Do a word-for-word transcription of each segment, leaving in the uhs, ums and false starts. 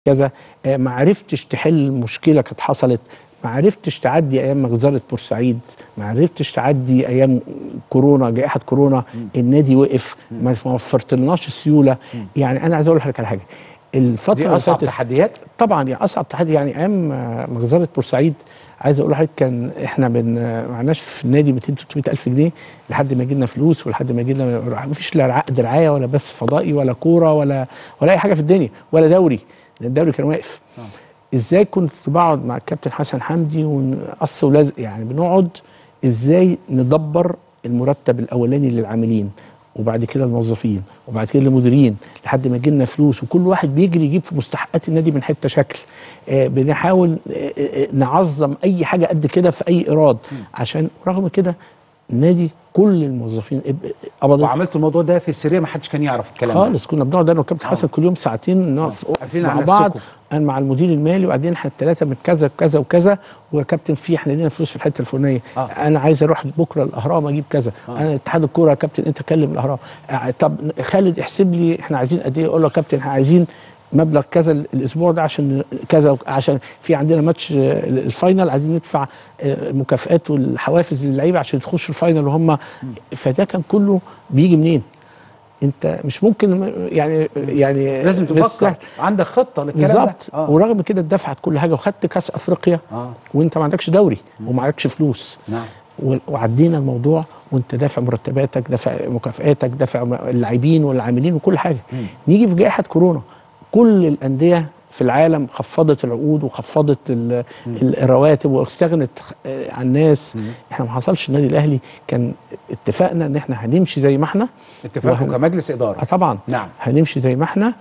كذا، ما عرفتش تحل مشكله كانت حصلت، ما عرفتش تعدي ايام مجزره بورسعيد، ما عرفتش تعدي ايام كورونا، جائحه كورونا، النادي وقف، ما وفرتلناش السيوله. يعني انا عايز اقول لحضرتك على حاجه، الفتره دي اصعب تحديات طبعا، يعني اصعب تحدي. يعني ايام مجزره بورسعيد عايز اقول لحضرتك كان احنا بن معناش في النادي مئتين تلتمية الف جنيه لحد ما يجي لنا فلوس، ولحد ما يجي لنا ما فيش لا عقد رعايه ولا بث فضائي ولا كوره ولا ولا اي حاجه في الدنيا ولا دوري، الدوري كان واقف. آه. ازاي كنت بقعد مع الكابتن حسن حمدي ونقص ولازق، يعني بنقعد ازاي ندبر المرتب الاولاني للعاملين، وبعد كده الموظفين، وبعد كده المديرين، لحد ما يجي لنا فلوس، وكل واحد بيجري يجيب في مستحقات النادي من حته شكل. آه بنحاول آه آه نعظم اي حاجه قد كده في اي ايراد، عشان رغم كده النادي كل الموظفين قبضوا. وعملتوا الموضوع ده في السريه، ما حدش كان يعرف الكلام ده خالص. كنا بنقعد انا والكابتن حسن كل يوم ساعتين نقف مع بعض، انا مع المدير المالي، وبعدين احنا الثلاثه من كذا وكذا وكذا، ويا كابتن في احنا لينا فلوس في الحته الفلانيه، آه. انا عايز اروح بكره الاهرام اجيب كذا، آه. انا اتحاد الكوره يا كابتن انت كلم الاهرام، آه. طب خالد احسب لي احنا عايزين قد ايه، اقول له يا كابتن احنا عايزين مبلغ كذا الاسبوع ده عشان كذا، عشان في عندنا ماتش الفاينل عايزين ندفع مكافئات والحوافز للعيبه عشان تخش الفاينل وهم. فده كان كله بيجي منين؟ انت مش ممكن يعني يعني لازم تفكر عندك خطه للكلام ده بالظبط. آه. ورغم كده اتدفعت كل حاجه، وخدت كاس افريقيا، آه. وانت ما عندكش دوري وما عندكش فلوس. نعم. وعدينا الموضوع وانت دافع مرتباتك، دافع مكافئاتك، دافع اللاعبين والعاملين وكل حاجه. م. نيجي في جائحه كورونا، كل الانديه في العالم خفضت العقود وخفضت الرواتب واستغنت عن الناس. مم. احنا ما حصلش. النادي الاهلي كان اتفقنا ان احنا هنمشي زي ما احنا، اتفاقكم وهن... كمجلس اداره. اه طبعا. نعم. هنمشي زي ما احنا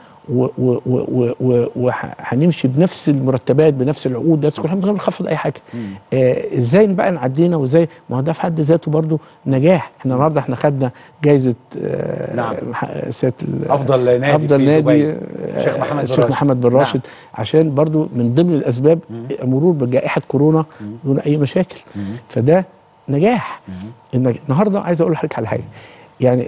وهنمشي بنفس المرتبات بنفس العقود بنفس كل حاجه من غير ما نخفض اي حاجه. آه ازاي بقى نعدينا وازاي؟ ما هو ده في حد ذاته برضو نجاح. احنا النهارده احنا خدنا جائزه آه نعم. سياده افضل نادي افضل في نادي الشيخ محمد الشيخ محمد بن راشد. نعم. عشان برضو من ضمن الاسباب مرور بجائحه كورونا دون اي مشاكل. مم. فده نجاح. مم. النهارده عايز اقول لحضرتك على حاجه، يعني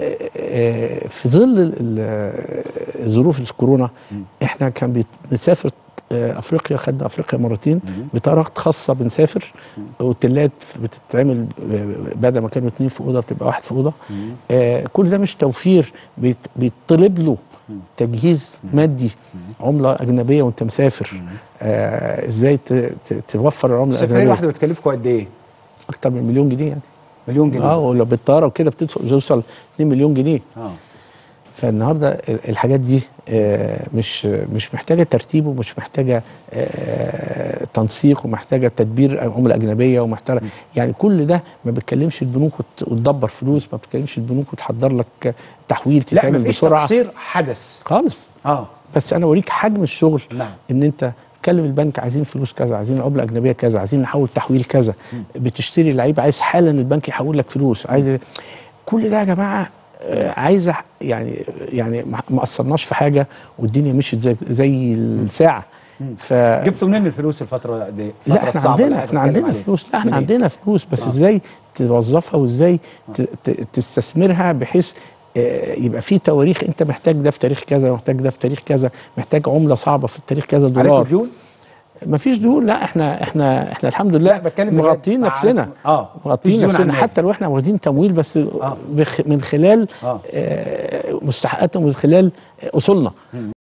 في ظل ظروف الكورونا احنا كان بنسافر افريقيا، خدنا افريقيا مرتين بطيارات خاصه، بنسافر اوتيلات بتتعمل بدل ما كانوا اثنين في اوضه بتبقى واحد في اوضه. آه كل ده مش توفير، بيطلب له تجهيز مادي، عمله اجنبيه وانت مسافر. آه ازاي توفر العمله الاجنبيه؟ السفريه الواحده بتكلفكم قد ايه؟ اكتر من مليون جنيه يعني. مليون جنيه. اه ولو بالطياره وكده بتوصل اتنين مليون جنيه. اه فالنهارده الحاجات دي آه مش مش محتاجه ترتيب، ومش محتاجه آه تنسيق، ومحتاجه تدبير عمله اجنبيه، ومحتاجه يعني كل ده. ما بتكلمش البنوك وتدبر فلوس، ما بتكلمش البنوك وتحضر لك تحويل تتعمل بسرعه. لا مفيش تقصير حدث خالص. اه بس انا اوريك حجم الشغل. نعم. ان انت تكلم البنك عايزين فلوس كذا، عايزين عمله اجنبيه كذا، عايزين نحول تحويل كذا، م. بتشتري لعيب عايز حالا البنك يحول لك فلوس، عايز كل ده يا جماعه. آه عايزه يعني يعني ما قصرناش في حاجه، والدنيا مشيت زي زي الساعه. ف جبتوا منين الفلوس الفتره دي؟ لا احنا عندنا احنا عندنا فلوس. لا احنا عندنا فلوس، بس آه. ازاي توظفها وازاي آه. تستثمرها بحيث آه يبقى في تواريخ. انت محتاج ده في تاريخ كذا، محتاج ده في تاريخ كذا، محتاج عمله صعبه في التاريخ كذا دولار. عليكم ديون؟ مفيش ديون. لا احنا احنا احنا الحمد لله مغطين نفسنا. اه مغطين نفسنا حتى لو احنا واخدين تمويل، بس آه. من خلال آه. آه مستحقاتنا ومن خلال اصولنا.